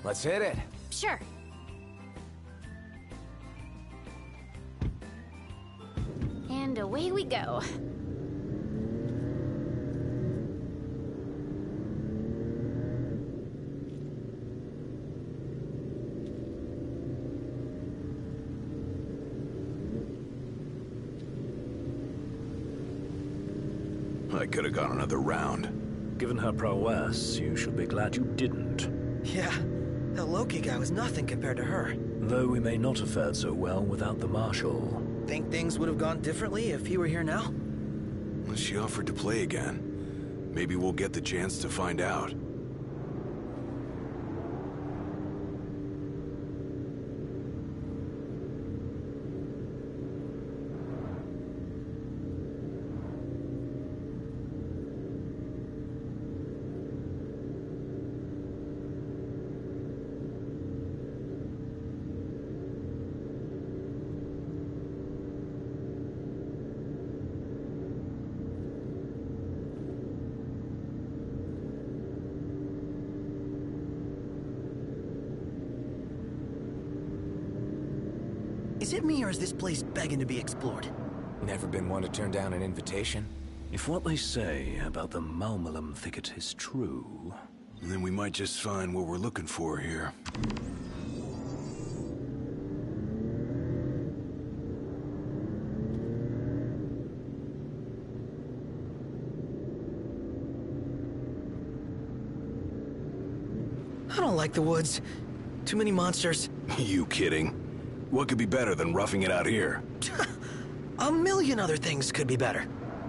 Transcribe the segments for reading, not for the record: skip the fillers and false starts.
Let's hit it. Sure. And away we go. I could have gone another round. Given her prowess, you should be glad you didn't. Yeah, that Loki guy was nothing compared to her. Though we may not have fared so well without the Marshal. Think things would have gone differently if he were here now? She offered to play again. Maybe we'll get the chance to find out. Is it me or is this place begging to be explored? Never been one to turn down an invitation. If what they say about the Malmalum thicket is true... Then we might just find what we're looking for here. I don't like the woods. Too many monsters. You kidding? What could be better than roughing it out here? A million other things could be better.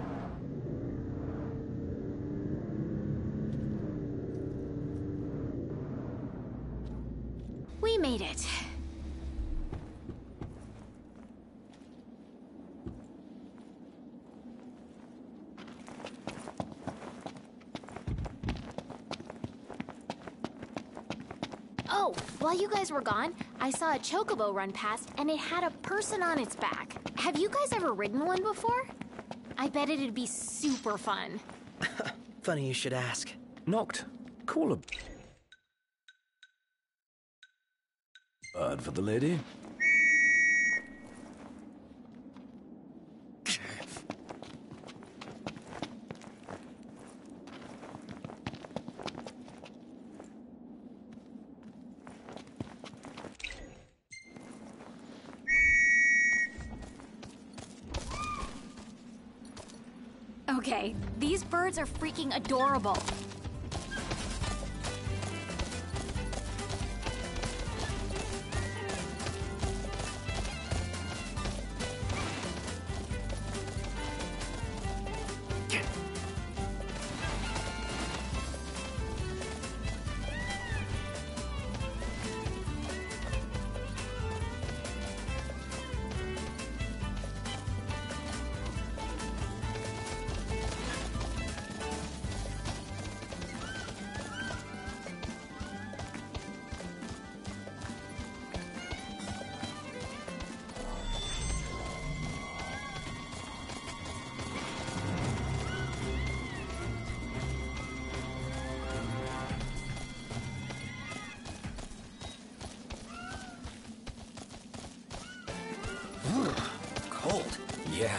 We made it. Oh, while you guys were gone, I saw a chocobo run past and it had a person on its back. Have you guys ever ridden one before? I bet it'd be super fun. Funny you should ask. Knocked. Call a... bird for the lady. Okay, these birds are freaking adorable. Cold. Yeah.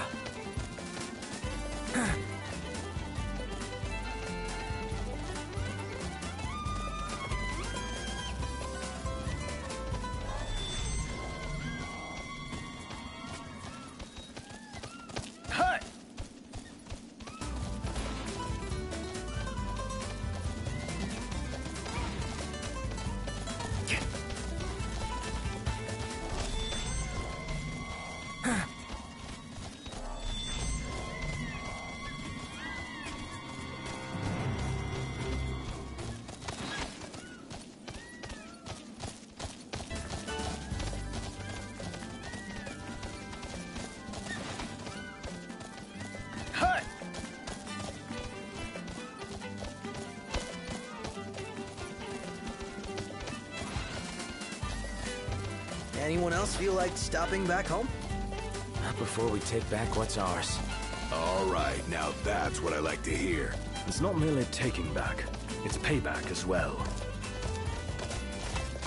Anyone else feel like stopping back home? Not before we take back what's ours. All right, now that's what I like to hear. It's not merely taking back, it's payback as well.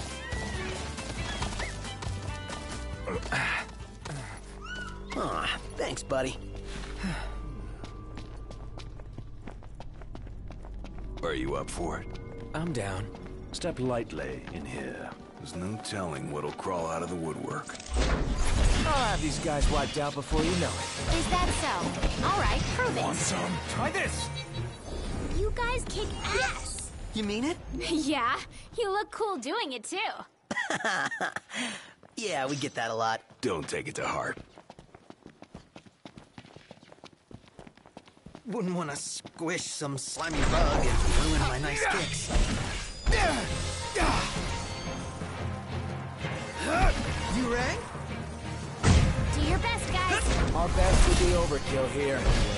Thanks, buddy. Are you up for it? I'm down. Step lightly in here. There's no telling what'll crawl out of the woodwork. I'll have these guys wiped out before you know it. Is that so? All right, prove it. Some? Try this! You guys kick ass. You mean it? Yeah, you look cool doing it too. Yeah, we get that a lot. Don't take it to heart. Wouldn't want to squish some slimy bug and ruin my nice kicks. You rang? Do your best, guys. Our best would be overkill here.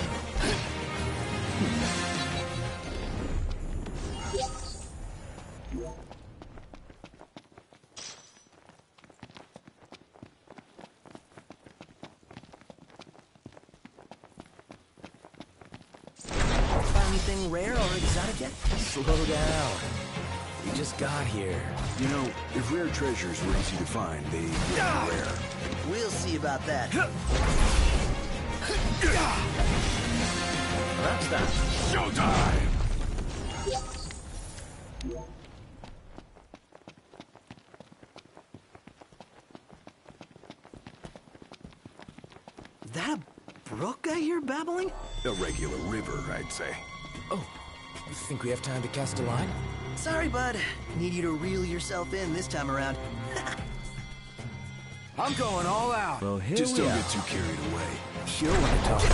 Found anything rare or exotic yet? Slow down. We just got here. You know, if rare treasures were easy to find, they would be rare. We'll see about that. That's that. Showtime! That a brook I hear babbling? A regular river, I'd say. Oh, you think we have time to cast a line? Sorry, bud. Need you to reel yourself in this time around. I'm going all out. Well, here Just we don't are. get too carried away. Sure want to talk.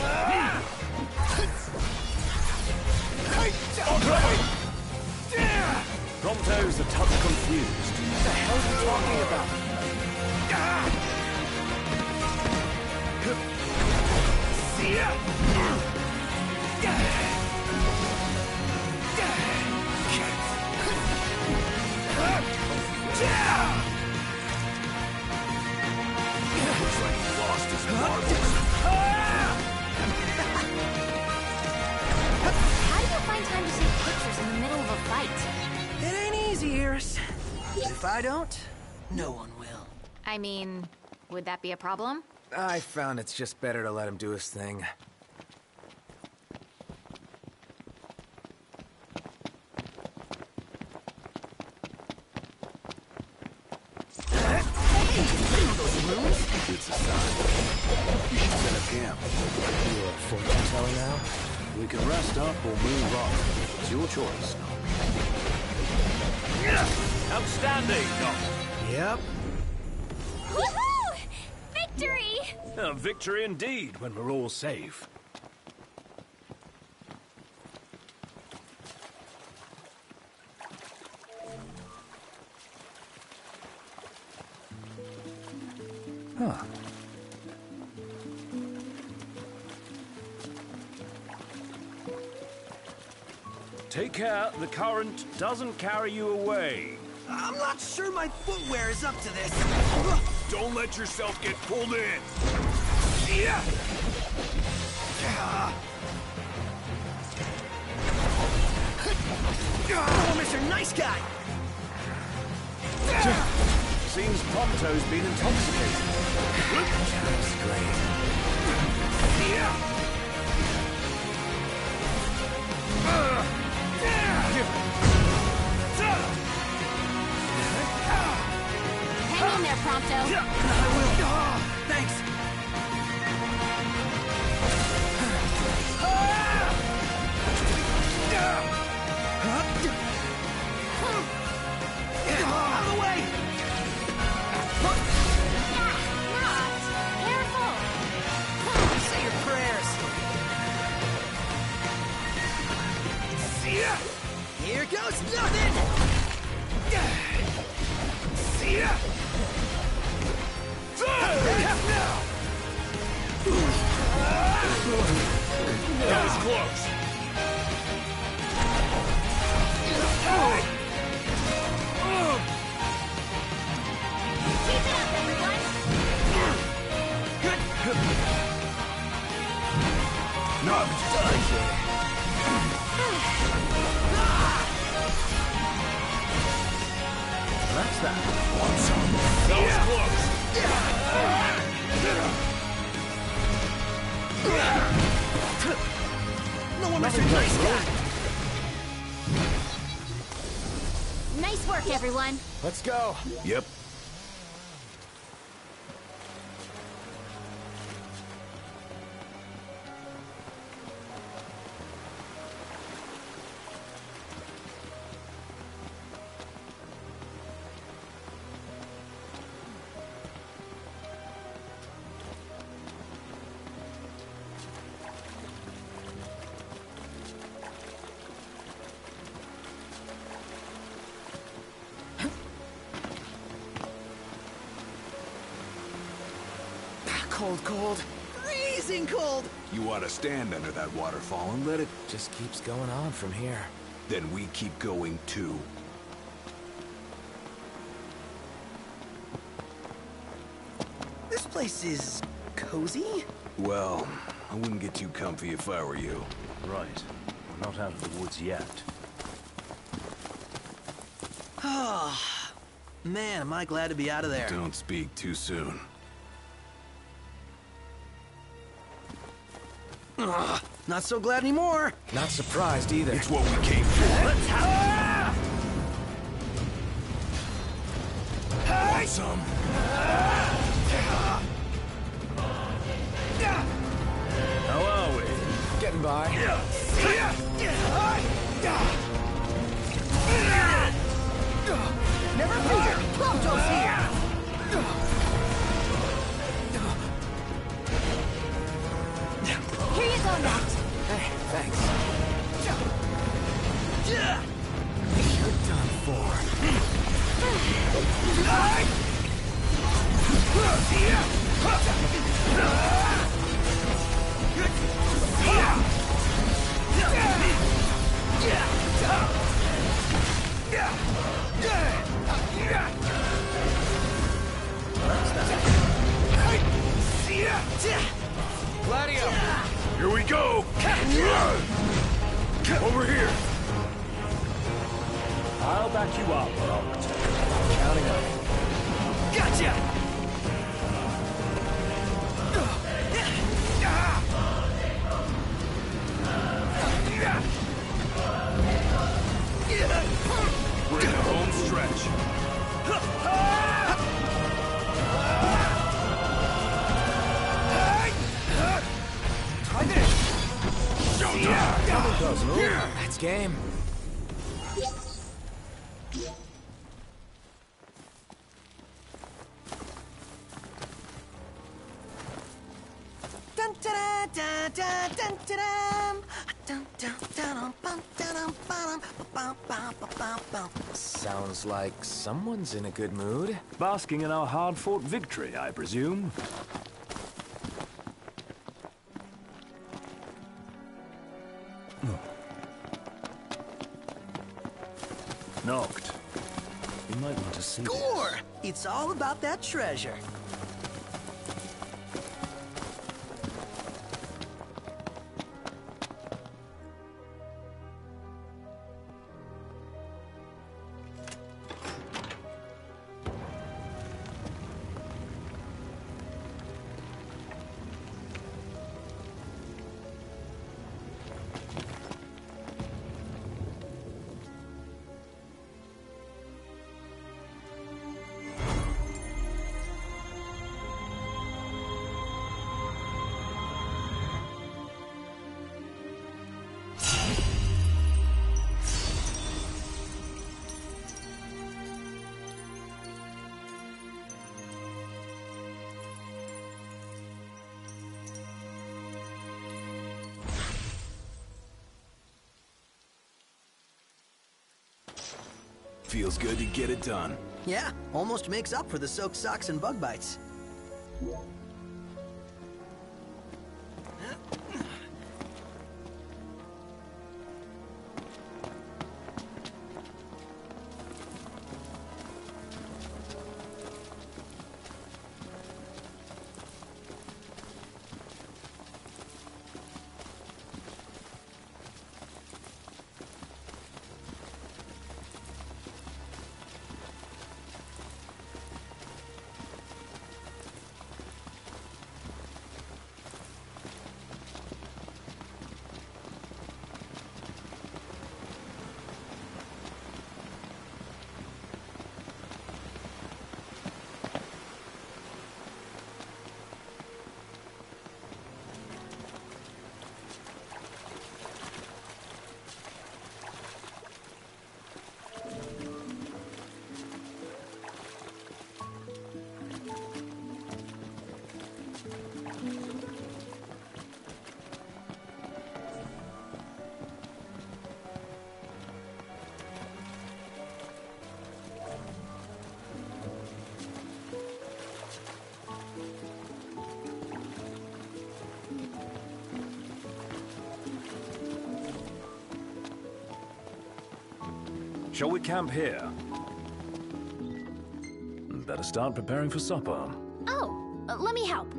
Prompto's a touch confused. What the hell are you talking about? Looks like he lost his marbles. How do you find time to take pictures in the middle of a fight? It ain't easy, Iris. If I don't, no one will. I mean, would that be a problem? I found it's just better to let him do his thing. It's a sign. You should set up camp. You a fortune teller now? We can rest up or move on. It's your choice. Outstanding, Doc. Yep. Woohoo! Victory! A victory indeed when we're all safe. Huh. Take care the current doesn't carry you away. I'm not sure my footwear is up to this. Don't let yourself get pulled in. Yeah. Oh, Mr. Nice Guy! Seems Prompto's been intoxicated. That's great. Hang in there, Prompto. I will. Thanks. Out of the way! Careful! Say your prayers. Here goes nothing! That was close. Keep it up, everyone! No, That's that. that was close. No one makes a nice guy! Nice work, everyone. Let's go. Yep. Cold, cold. Freezing cold! You ought to stand under that waterfall and let it... Just keeps going on from here. Then we keep going too. This place is cozy? Well, I wouldn't get too comfy if I were you. Right. We're not out of the woods yet. Oh, man, am I glad to be out of there. Don't speak too soon. Ugh, not so glad anymore. Not surprised either. It's what we came for. Let's have... Want some? How are we? Getting by. Never fear, Proto's here. Here you go, Noct. Hey, thanks. You're done for. Gladio! Here we go! Over here! I'll back you up, Noct. Counting on it. Gotcha! We're in the home stretch. Try this! Showtime! That's game. Dun da da da dun da dum. Dun dun dun bum dun bum bum bum bum bum. Sounds like someone's in a good mood. Basking in our hard-fought victory, I presume. Noct. You might want to see Score! It's all about that treasure. Feels good to get it done. Yeah, almost makes up for the soaked socks and bug bites. Shall we camp here? Better start preparing for supper. Oh, let me help.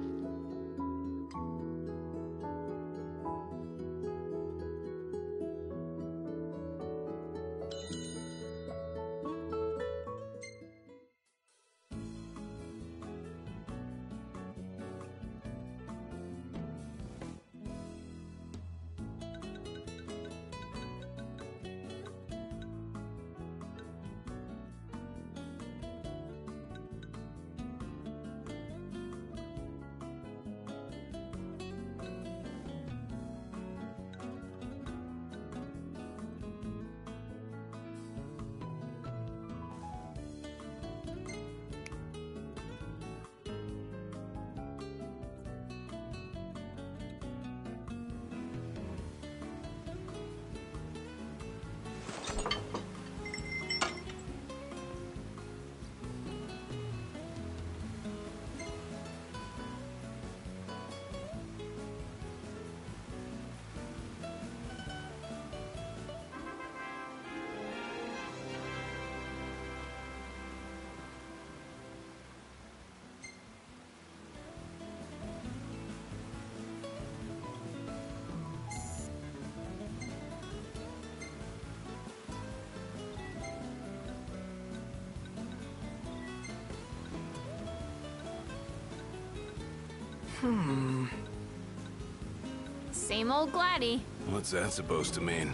Same old Gladdy. What's that supposed to mean?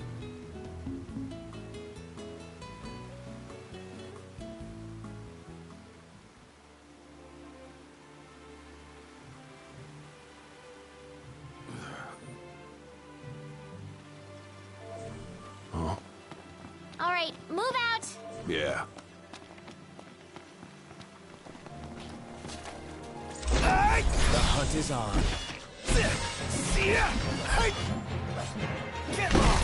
Huh? All right, move out. Yeah. The hunt is on. Get off!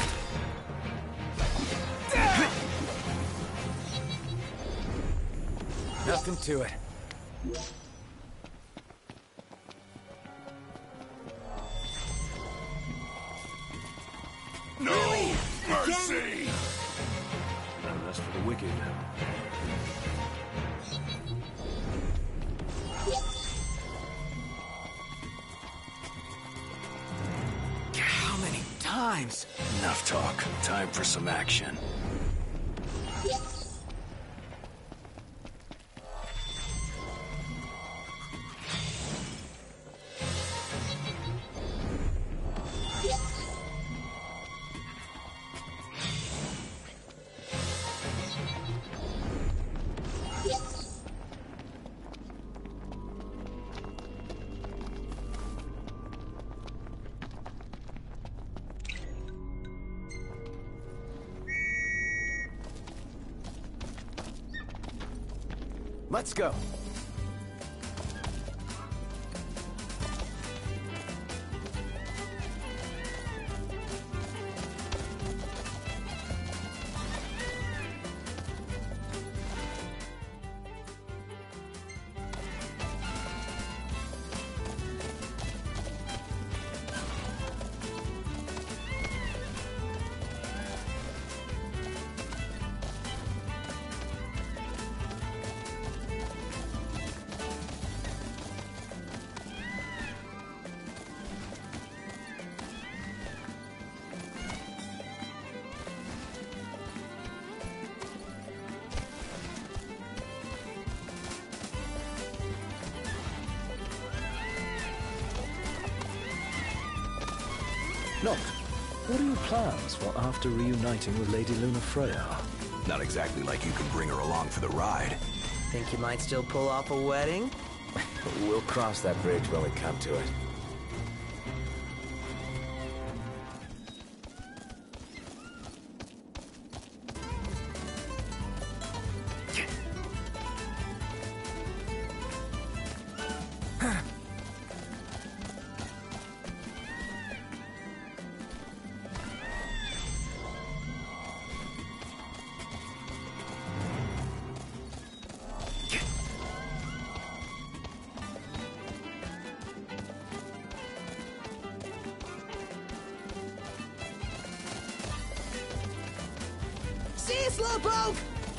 Nothing to it. No mercy! No rest for the wicked. How many times? Enough talk. Time for some action. Let's go. Noct, what are your plans for after reuniting with Lady Lunafreya? Not exactly like you can bring her along for the ride. Think you might still pull off a wedding? We'll cross that bridge when we come to it. poke!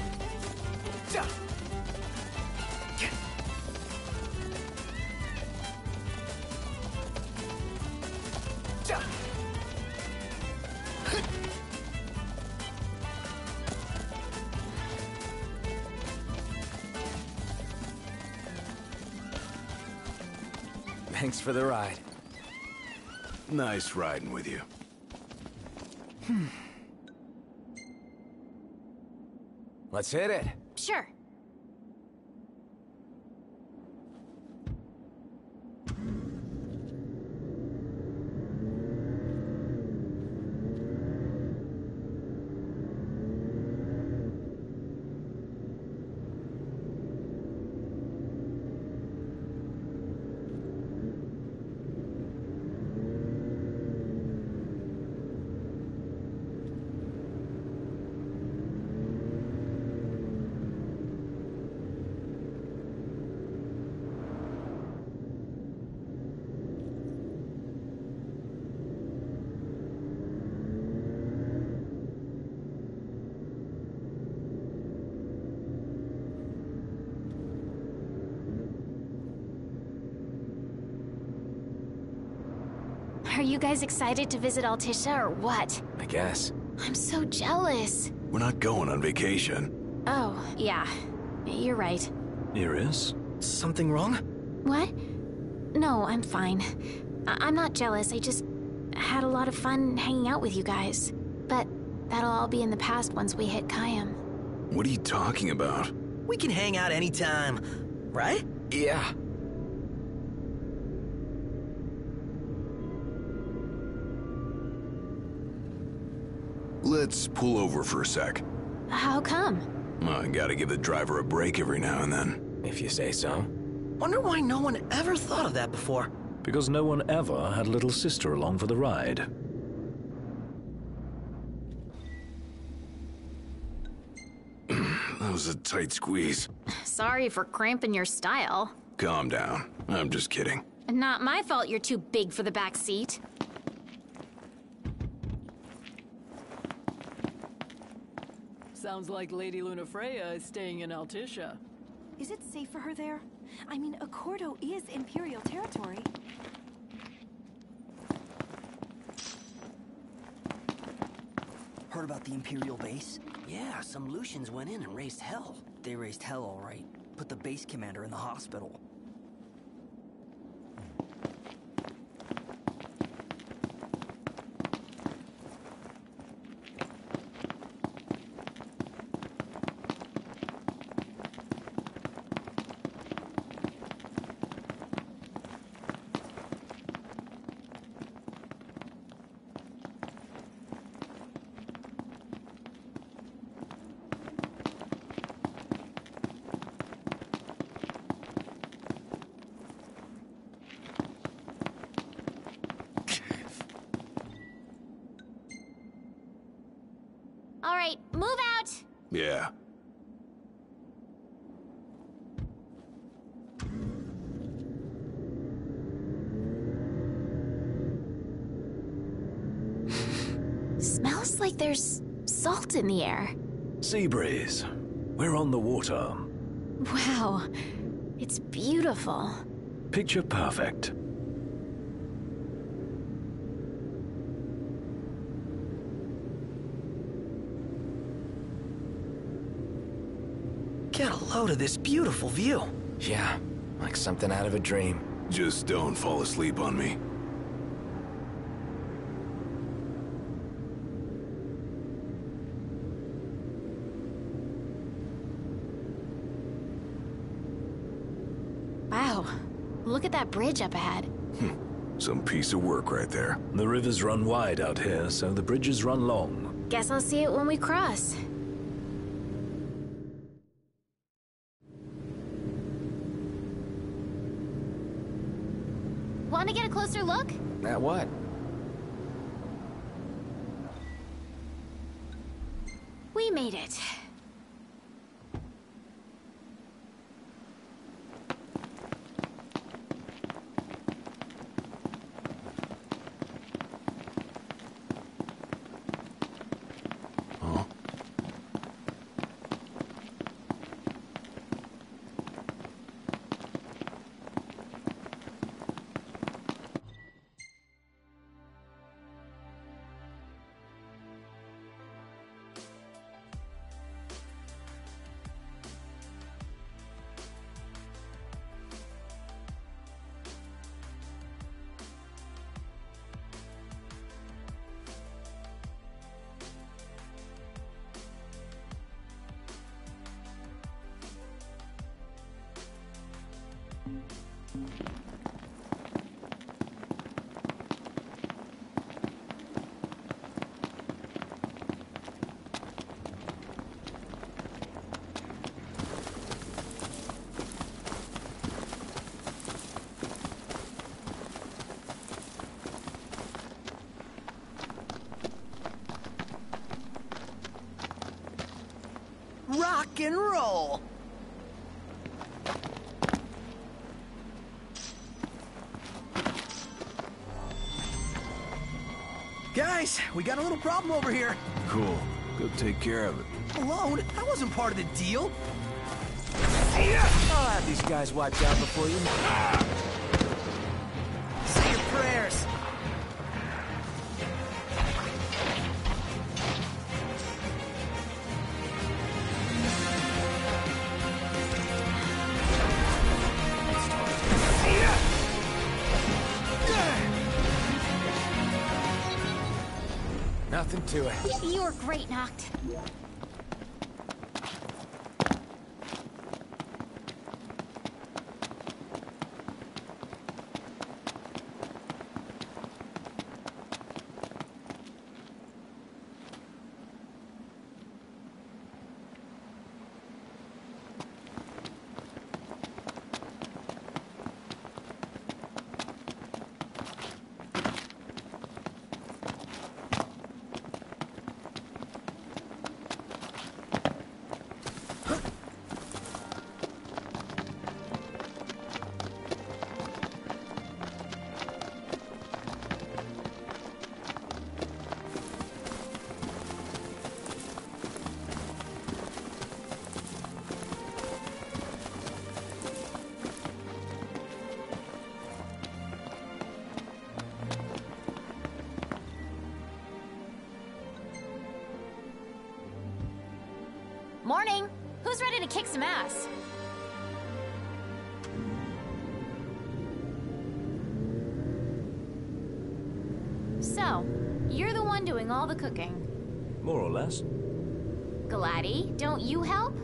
Thanks for the ride. Nice riding with you. Let's hit it. Sure. Are you guys excited to visit Altisha or what? I guess. I'm so jealous. We're not going on vacation. Oh, yeah. You're right. Iris? Something wrong? What? No, I'm fine. I'm not jealous. I just had a lot of fun hanging out with you guys. But that'll all be in the past once we hit Kayam. What are you talking about? We can hang out anytime, right? Yeah. Let's pull over for a sec. How come? I gotta give the driver a break every now and then. If you say so. Wonder why no one ever thought of that before. Because no one ever had little sister along for the ride. That was a tight squeeze. Sorry for cramping your style. Calm down. I'm just kidding. Not my fault you're too big for the back seat. Sounds like Lady Lunafreya is staying in Altisha. Is it safe for her there? I mean, Accordo is Imperial territory. Heard about the Imperial base? Yeah, some Lucians went in and raised hell. They raised hell all right. Put the base commander in the hospital. All right, move out! Yeah. Smells like there's salt in the air. Sea breeze. We're on the water. Wow, it's beautiful. Picture perfect. Get a load of this beautiful view. Yeah, like something out of a dream. Just don't fall asleep on me. Wow, look at that bridge up ahead. Some piece of work right there. The rivers run wide out here, so the bridges run long. Guess I'll see it when we cross. Want to get a closer look? At what? We made it. rock and roll. Guys, we got a little problem over here. Cool. Go take care of it. Alone? I wasn't part of the deal. I'll have these guys wiped out before you know it. Say your prayers. Nothing to it. You were great, Noct. Morning. Who's ready to kick some ass? So, you're the one doing all the cooking. More or less. Gladdy, don't you help?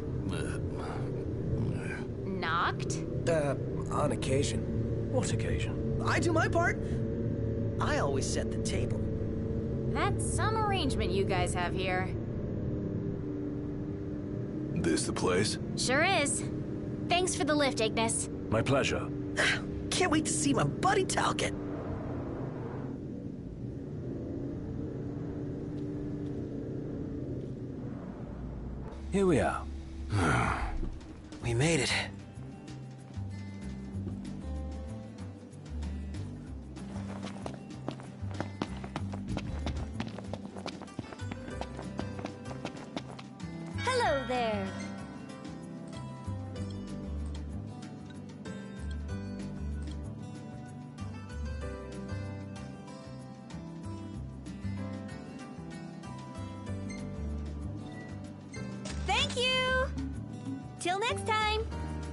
Noct? On occasion. What occasion? I do my part. I always set the table. That's some arrangement you guys have here. This the place? Sure is. Thanks for the lift, Ignis. My pleasure. Can't wait to see my buddy Talcott. Here we are. We made it. Hello there. Thank you! Till next time!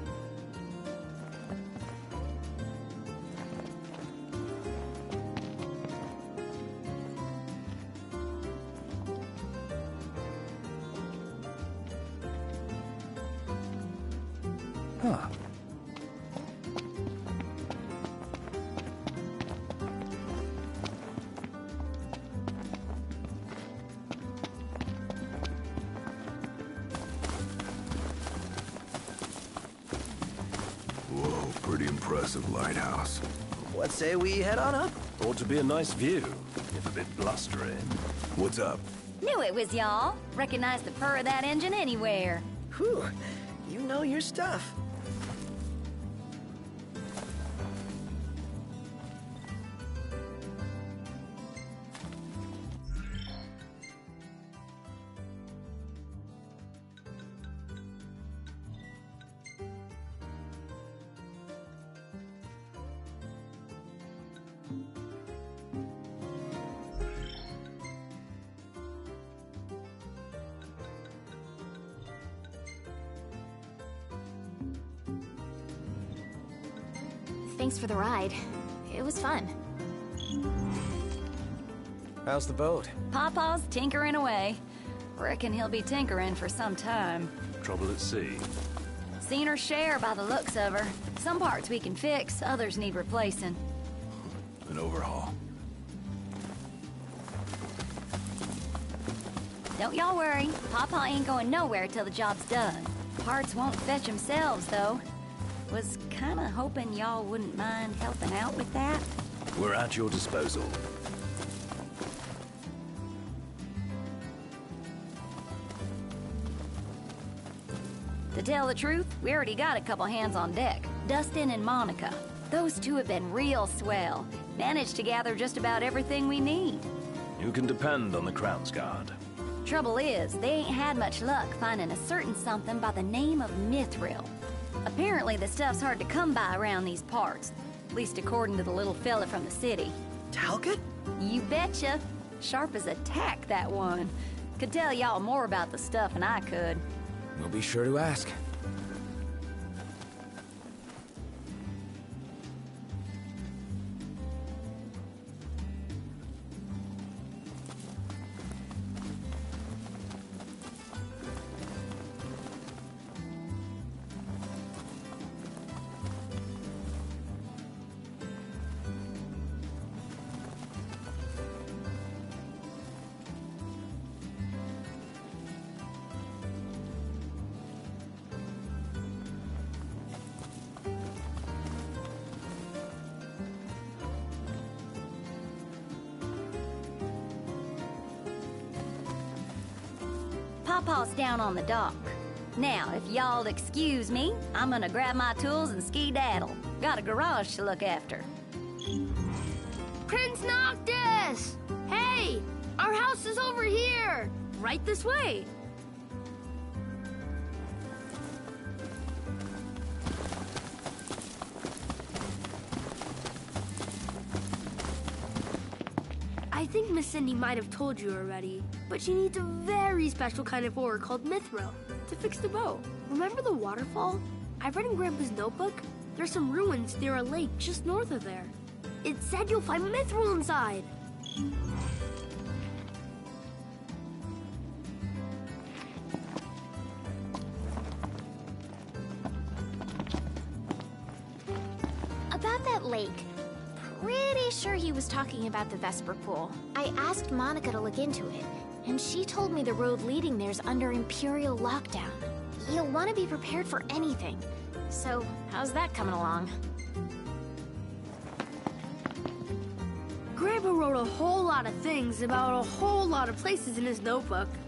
Huh. Whoa, pretty impressive lighthouse. What say we head on up? Ought to be a nice view, if a bit blustery. What's up? Knew it was y'all. Recognize the purr of that engine anywhere. Whew, you know your stuff. Thanks for the ride. It was fun. How's the boat? Pawpaw's tinkering away. Reckon he'll be tinkering for some time. Trouble at sea. Seen her share by the looks of her. Some parts we can fix, others need replacing. An overhaul. Don't y'all worry. Pawpaw ain't going nowhere till the job's done. Parts won't fetch themselves, though. Was kinda hoping y'all wouldn't mind helping out with that. We're at your disposal. To tell the truth, we already got a couple hands on deck. Dustin and Monica. Those two have been real swell. Managed to gather just about everything we need. You can depend on the Crown's Guard. Trouble is, they ain't had much luck finding a certain something by the name of Mithril. Apparently the stuff's hard to come by around these parts. At least according to the little fella from the city. Talcott? You betcha. Sharp as a tack, that one. Could tell y'all more about the stuff than I could. We'll be sure to ask. Pawpaw's down on the dock. Now, if y'all'll excuse me, I'm gonna grab my tools and skedaddle. Got a garage to look after. Prince Noctis! Hey! Our house is over here! Right this way! I think Miss Cindy might have told you already, but she needs a very special kind of ore called mithril to fix the boat. Remember the waterfall? I read in Grandpa's notebook. There's some ruins near a lake just north of there. It said you'll find mithril inside. About that lake. Pretty sure he was talking about the Vesper Pool. I asked Monica to look into it, and she told me the road leading there's under Imperial lockdown. You'll want to be prepared for anything. So, how's that coming along? Grandpa wrote a whole lot of things about a whole lot of places in his notebook.